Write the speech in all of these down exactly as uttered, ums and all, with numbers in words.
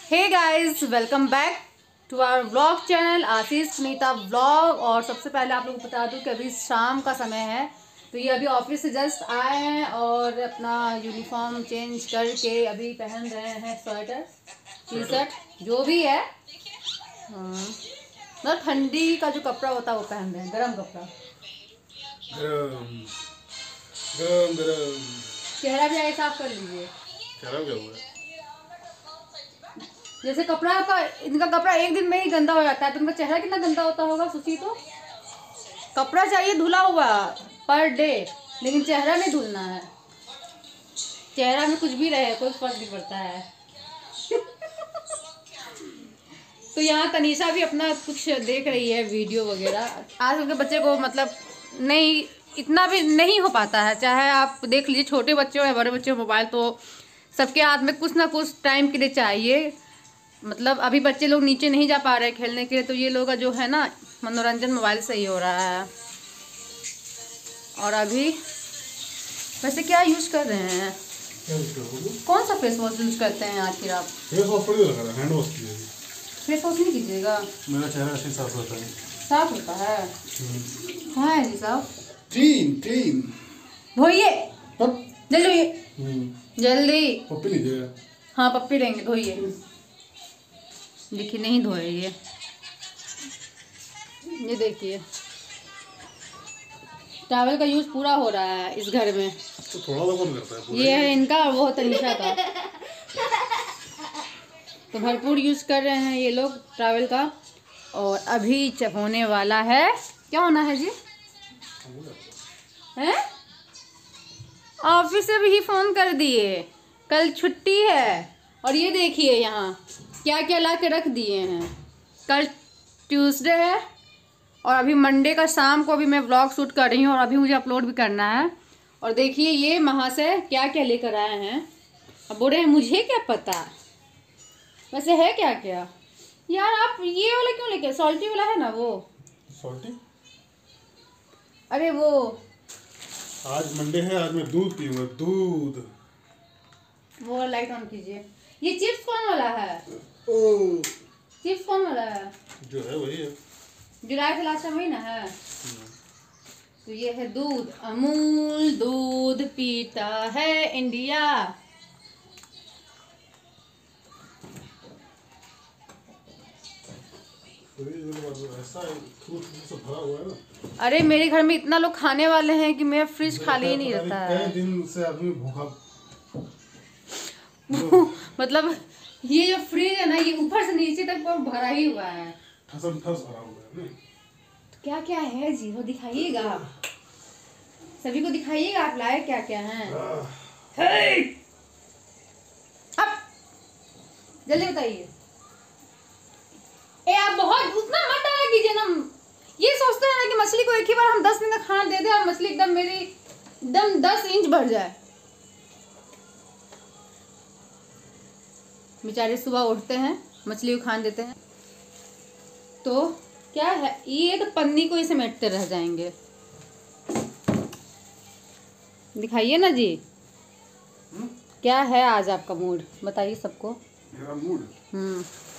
Hey guys, welcome back to our vlog channel Ashish Sunita vlog. और सबसे पहले आप लोगों को बता दूं कि अभी शाम का समय है, तो ये अभी ऑफिस से जस्ट आए हैं और अपना यूनिफॉर्म चेंज करके अभी पहन रहे हैं स्वेटर टी शर्ट जो भी है। हाँ, मतलब ठंडी का जो कपड़ा होता है वो पहन रहे हैं, गर्म कपड़ा। गरम गरम गरम। चेहरा भी आगे साफ कर लीजिए। चेहरा क्या हुआ? जैसे कपड़ा का इनका कपड़ा एक दिन में ही गंदा हो जाता है, तो उनका चेहरा कितना गंदा होता होगा सोचिए। तो कपड़ा चाहिए धुला हुआ पर डे, लेकिन चेहरा नहीं धुलना है। चेहरा में कुछ भी रहे कोई फर्क नहीं पड़ता है। तो यहाँ तनीषा भी अपना कुछ देख रही है वीडियो वगैरह। आजकल के बच्चे को मतलब नहीं इतना भी नहीं हो पाता है, चाहे आप देख लीजिए छोटे बच्चे हो या बड़े बच्चे हो, मोबाइल तो सबके हाथ में कुछ ना कुछ टाइम के लिए चाहिए। मतलब अभी बच्चे लोग नीचे नहीं जा पा रहे खेलने के लिए, तो ये लोग का जो है ना मनोरंजन मोबाइल से ही हो रहा है। और अभी वैसे क्या यूज कर रहे हैं? कौन सा फेस वॉश यूज करते हैं आखिर आप? फेस वॉश थोड़ी लगा रहा है, हैंड वॉश कीजिए। फेस वॉश नहीं कीजिएगा? मेरा चेहरा ऐसे साफ होता है। साफ होता है? कहाँ है जी साफ? तीन तीन धोइए पप जल्दी जल्दी। पप्पी लीजिएगा। हाँ पप्पी लेंगे, धोइए। देखिए नहीं धोए ये ये देखिए टॉवल का यूज पूरा हो रहा है इस घर में। तो थोड़ा सा कौन करता है? ये है इनका और वो तनीषा का, तो भरपूर यूज कर रहे हैं ये लोग ट्रैवल का। और अभी होने वाला है, क्या होना है जी? हैं? ऑफिस से भी फोन कर दिए, कल छुट्टी है। और ये देखिए यहाँ क्या क्या ला के रख दिए हैं। कल ट्यूसडे है और अभी मंडे का शाम को अभी मैं व्लॉग शूट कर रही हूँ और अभी मुझे अपलोड भी करना है। और देखिए ये वहाँ से क्या क्या लेकर आए हैं। अब बोल रहे हैं मुझे क्या पता, वैसे है क्या क्या यार। आप ये वाला क्यों लेके, सॉल्टी वाला है ना वो? सॉल्टी? अरे वो आज मंडे है, आज मैं दूध पीऊंगा, दूध। वो लाइट ऑन कीजिए। ये चिप्स कौन वाला है? ओ चिप्स कौन वाला है? जो है वही है, जुलाई से लास्ट महीना है। तो ये है दूध, अमूल दूध पीता है इंडिया। ऐसा दूध से भरा हुआ है ना। अरे मेरे घर में इतना लोग खाने वाले हैं कि मेरा फ्रिज खाली ही नहीं रहता है। कई दिन से आदमी भूखा। मतलब ये जो फ्रिज है ना, ये ऊपर से नीचे तक पूरा भरा ही हुआ है, ठसम ठस भरा हुआ है ना। तो क्या क्या है जी वो दिखाइएगा, सभी को दिखाइएगा आप लाए क्या क्या हैं। अब जल्दी बताइए। ए आप बहुत उतना मत डाला कीजिए ना। ये सोचते हैं ना कि मछली को एक ही बार हम दस दिन का खाना दे दें और मछली एकदम मेरी एकदम दस इंच बढ़ जाए। बेचारे सुबह उठते हैं मछली को खान देते हैं, तो क्या है ये, तो पन्नी को ही समेटते रह जाएंगे। दिखाइए ना जी। हुँ? क्या है आज आपका मूड, बताइए सबको। मेरा मूड हम्म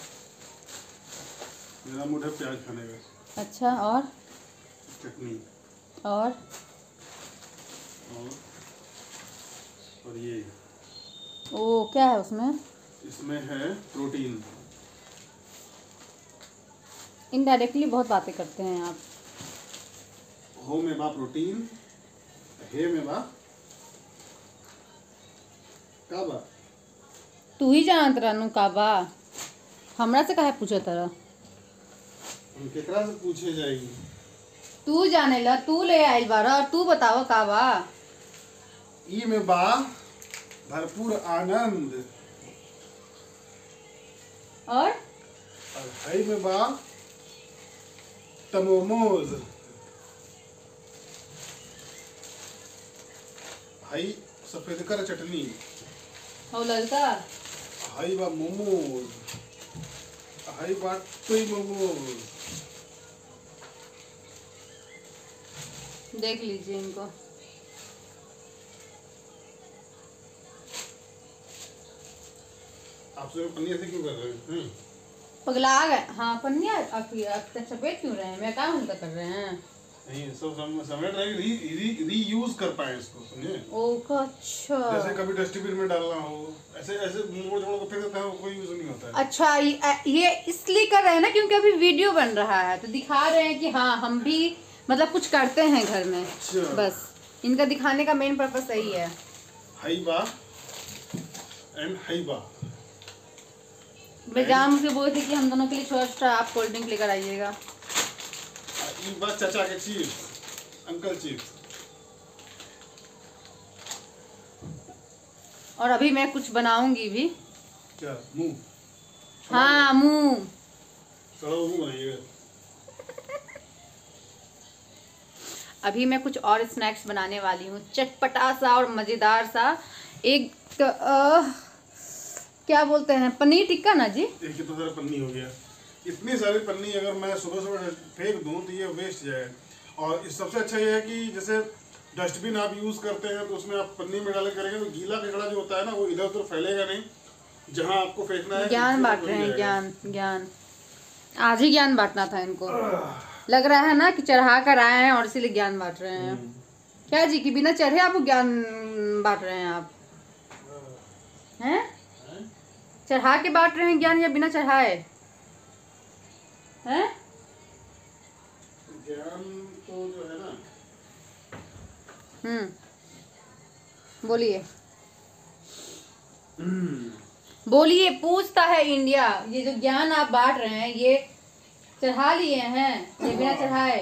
मेरा मूड है प्याज खाने का। अच्छा, और चटनी और और और ये ओ क्या है उसमें? इसमें है प्रोटीन। इनडायरेक्टली बहुत बातें करते हैं आप। हो में बा प्रोटीन, हे में बा का बा। तू ही जानत रहनु का बा, हमरा से काहे पूछे तरह? हम केकरा से पूछे जाएगी? तू जाने ला, तू ले आइल बारा और तू बताओ का बा। ई में बा भरपूर आनंद, और और हई में बा तमोमोज। हई सफेद कर चटनी, हो ललका हई बा मोमोज, हई बा टोई मोमोज। देख लीजिए इनको। आप तो पन्नी ऐसे क्यों कर रहे हैं? पगला गए। हाँ पन्निया आप सफेद क्यों रहे हैं? मैं काम उनका कर रहे हैं नहीं, सब सम, समेट रहे री, री, री यूज कर पाए इसको, समझे? ओह अच्छा। जैसे कभी डस्टबिन में डालना हो, ऐसे ऐसे मोड़ जोड़ को फेंक देते हैं, कोई यूज नहीं होता है। अच्छा ये, ये इसलिए कर रहे हैं ना क्योंकि अभी वीडियो बन रहा है तो दिखा रहे हैं कि हाँ हम भी मतलब कुछ करते हैं घर में। अच्छा। बस इनका दिखाने का मेन पर्पस यही है। हाइबा एंड हाइबा। मैं जान मुझे बोले थे कि हम दोनों के लिए छोटा आप कोल्ड ड्रिंक लेकर आइएगा। ईबा चाचा के चिप्स, अंकल चिप्स। और अभी मैं कुछ बनाऊंगी भी। क्या मुंह? हाँ मुंह। सड़ा मुंह बनाइएगा। अभी मैं कुछ और स्नैक्स बनाने वाली हूँ, चटपटा सा और मजेदार सा। एक आ, क्या बोलते हैं, पनीर टिक्का ना जी। एक कितना सारा पन्नी हो गया। इतनी सारी पन्नी अगर मैं सुबह सुबह फेंक दूं तो ये वेस्ट जाए। और इस सबसे अच्छा ये है कि जैसे डस्टबिन आप यूज करते हैं तो उसमें आप पन्नी में डाले करेंगे तो गीला कचरा जो होता है ना वो इधर उधर फैलेगा नहीं। जहां आपको फेंकना है ज्ञान बांट रहे हैं, ज्ञान ज्ञान। आज ही ज्ञान बांटना था इनको। लग रहा है ना कि चढ़ा कर आए हैं और इसीलिए ज्ञान बांट रहे हैं। क्या जी कि बिना चढ़े आप ज्ञान बांट रहे हैं? आप हैं चढ़ा के बांट रहे हैं ज्ञान या बिना चढ़ाए हैं? ज्ञान तो जो है ना। हम्म बोलिए बोलिए। पूछता है इंडिया, ये जो ज्ञान आप बांट रहे हैं ये चढ़ा लिए हैं ये बिना चढ़ाए?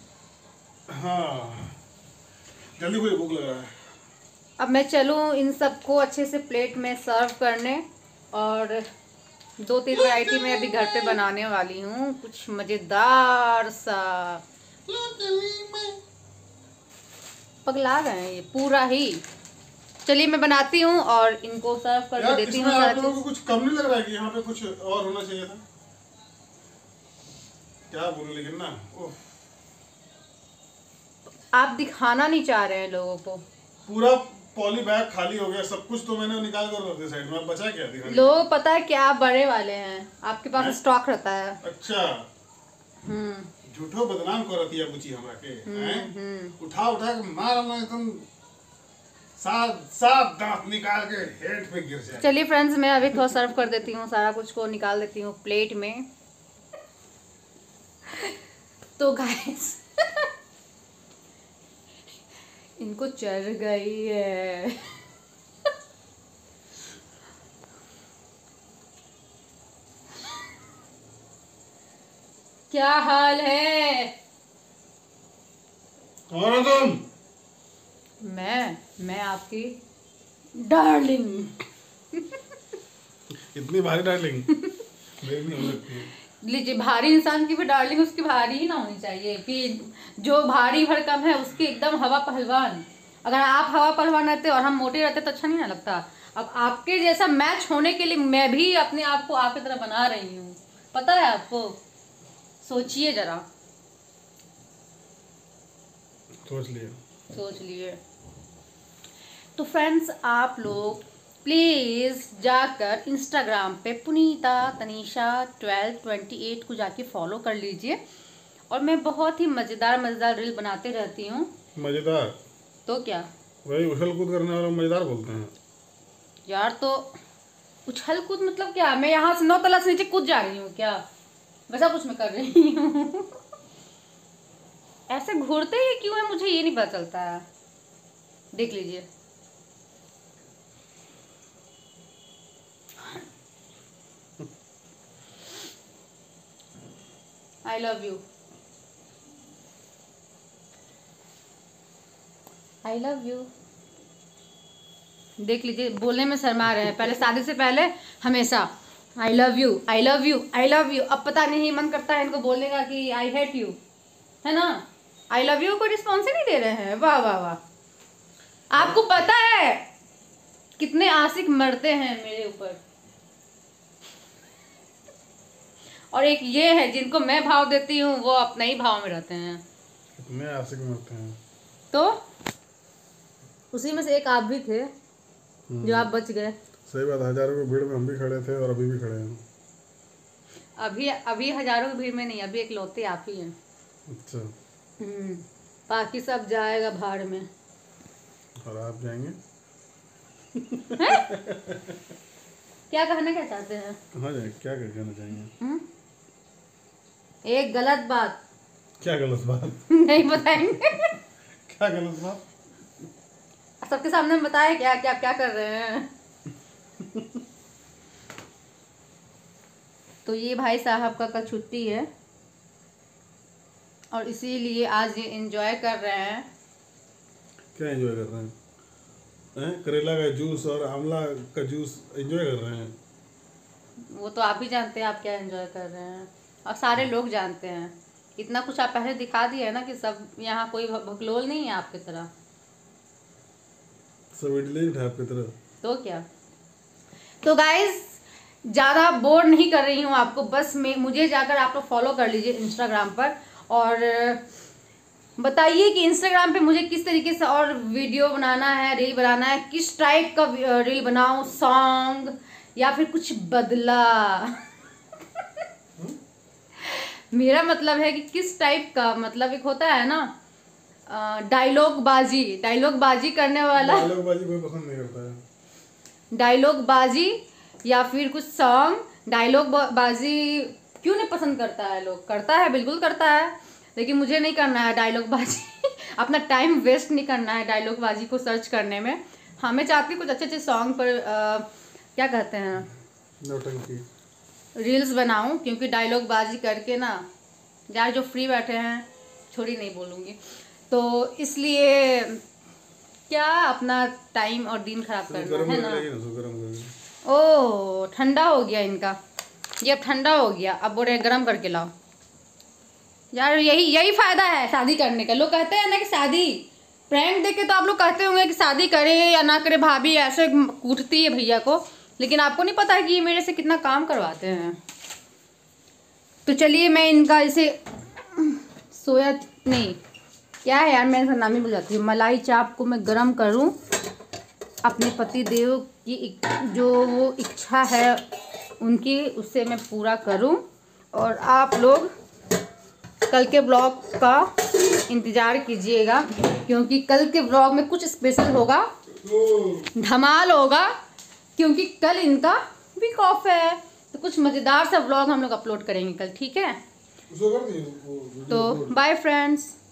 हाँ जल्दी मुझे भूख लग रहा है। अब मैं चलूँ इन सबको अच्छे से प्लेट में सर्व करने। और दो तीन वैरायटी मैं अभी घर पे बनाने वाली हूँ, कुछ मजेदार सा। पगला गए हैं ये पूरा ही। चलिए मैं बनाती हूँ और इनको सर्व कर देती हूँ। आप लोगों को कुछ कम नहीं लग रहा है कि यहाँ पे कुछ और होना चाहिए था? क्या बोलूं लेकिन ना ओह। आप दिखाना नहीं चाह रहे हैं लोगों को। पूरा पॉली बैग खाली हो गया, सब कुछ तो मैंने निकाल कर रख दिया साइड में। बचा क्या दिखाने? लोग पता है क्या आप बड़े वाले हैं, आपके पास स्टॉक रहता है। अच्छा हम्म झूठो बदनाम करती है बुची हमरा के। हम्म उठा उठा के मार हम एकदम सात सात दांत निकाल के हेड पे गिर जाए। चलिए फ्रेंड्स मैं अभी थोड़ा सर्व कर देती हूँ, सारा कुछ को निकाल देती हूँ प्लेट में। तो गाइस इनको चढ़ गई है। क्या हाल है? कौन हो तुम? मैं मैं आपकी डार्लिंग। इतनी भारी डार्लिंग मेरी नहीं हो सकती। लीजिए, भारी इंसान की भी डार्लिंग उसकी भारी ही ना होनी चाहिए कि जो भारी भरकम है उसकी एकदम हवा पहलवान। अगर आप हवा पहलवान रहते और हम मोटे रहते तो अच्छा नहीं ना लगता। अब आपके जैसा मैच होने के लिए मैं भी अपने आप को आपकी तरह बना रही हूँ, पता है आपको? सोचिए जरा, सोच लिए सोच लिए। तो फ्रेंड्स आप लोग प्लीज़ जाकर इंस्टाग्राम पे Punita Tanisha twelve twenty eight को जाके फॉलो कर लीजिए। और मैं बहुत ही मज़ेदार मज़ेदार रील बनाते रहती हूँ। मजेदार तो क्या वही उछल कूद करने वाला मजेदार बोलते हैं यार? तो उछल कूद मतलब क्या? मैं यहाँ से नौ तला से नीचे कूद जा रही हूँ क्या? वैसा कुछ मैं कर रही हूँ। ऐसे घूरते ही क्यों है मुझे ये नहीं पता चलता है। देख लीजिए। I love you, I love you. देख लीजिए, बोलने में शर्मा रहे हैं। पहले शादी से पहले हमेशा I love you I love you I love you. अब पता नहीं मन करता है इनको बोलने का कि आई हेट यू, है ना? आई लव यू को रिस्पॉन्स ही नहीं दे रहे हैं। वाह वाह वाह। आपको पता है कितने आशिक मरते हैं मेरे ऊपर। और एक ये है जिनको मैं भाव देती हूँ वो अपने ही भाव में रहते हैं। कितने आशिक मरते हैं। तो उसी में से एक आप भी थे जो आप बच गए। सही बात, हजारों की भीड़ में हम भी खड़े थे और अभी भी खड़े हैं। अभी अभी हजारों की भीड़ में नहीं, अभी इकलौते आप ही हैं। अच्छा। हम्म, बाकी सब जाएगा भाड़ में। और आप जाएंगे? क्या कहना क्या चाहते हैं? कहाँ जाए, क्या कहना चाहेंगे? हुँ? एक गलत बात। क्या गलत बात? नहीं बताएंगे। क्या गलत बात? सबके सामने बताए क्या क्या क्या कर रहे हैं। तो ये भाई साहब का कल छुट्टी है और इसीलिए आज ये एंजॉय कर रहे हैं। क्या एंजॉय कर रहे हैं? हैं? करेला का जूस और आंवला का जूस एंजॉय कर रहे हैं? वो तो आप भी जानते हैं आप क्या एंजॉय कर रहे हैं, और सारे लोग जानते हैं। इतना कुछ आप पहले दिखा दिए है ना कि सब यहाँ कोई भगलोल नहीं है आपकी तरह। सब इंटेलिजेंट है आपकी तरह। तो क्या। तो गाइज ज़्यादा बोर नहीं कर रही हूँ आपको, बस मैं मुझे जाकर आप लोग फॉलो कर लीजिए इंस्टाग्राम पर, और बताइए कि इंस्टाग्राम पे मुझे किस तरीके से और वीडियो बनाना है, रील बनाना है, किस टाइप का रील बनाऊँ, सॉन्ग या फिर कुछ बदला। मेरा मतलब है कि किस टाइप का, मतलब एक होता है ना डायलॉग बाजी, डायलॉग बाजी करने वाला। डायलॉग बाजी कोई पसंद नहीं करता है। डायलॉग बाजी या फिर कुछ सॉन्ग। डायलॉग बाजी क्यों नहीं पसंद करता है लोग? करता है, बिल्कुल करता है, लेकिन मुझे नहीं करना है डायलॉग बाजी। अपना टाइम वेस्ट नहीं करना है डायलॉग बाजी को सर्च करने में। हाँ, मैं चाहती हूँ कुछ अच्छे अच्छे सॉन्ग पर आ, क्या कहते हैं, नौटंकी रील्स बनाऊं, क्योंकि डायलॉग बाजी करके ना यार जो फ्री बैठे हैं, छोड़ी नहीं बोलूँगी, तो इसलिए क्या अपना टाइम और दिन खराब करना है ना। ओह ठंडा हो गया इनका, ये अब ठंडा हो गया, अब बोल रहे गर्म करके लाओ। यार यही यही फायदा है शादी करने का। लोग कहते हैं ना कि शादी प्रैंक देख के तो आप लोग कहते होंगे कि शादी करे या ना करे, भाभी ऐसे कूटती है भैया को, लेकिन आपको नहीं पता है कि ये मेरे से कितना काम करवाते हैं। तो चलिए मैं इनका इसे सोया नहीं क्या है यार, मैं इसका नाम ही भूल जाती हूँ, मलाई चाप को मैं गरम करूँ, अपने पति देव की जो वो इच्छा है उनकी, उससे मैं पूरा करूँ। और आप लोग कल के ब्लॉग का इंतज़ार कीजिएगा, क्योंकि कल के ब्लॉग में कुछ स्पेशल होगा, धमाल होगा, क्योंकि कल इनका वीक ऑफ है। तो कुछ मज़ेदार सा ब्लॉग हम लोग अपलोड करेंगे कल, ठीक है? तो बाय फ्रेंड्स।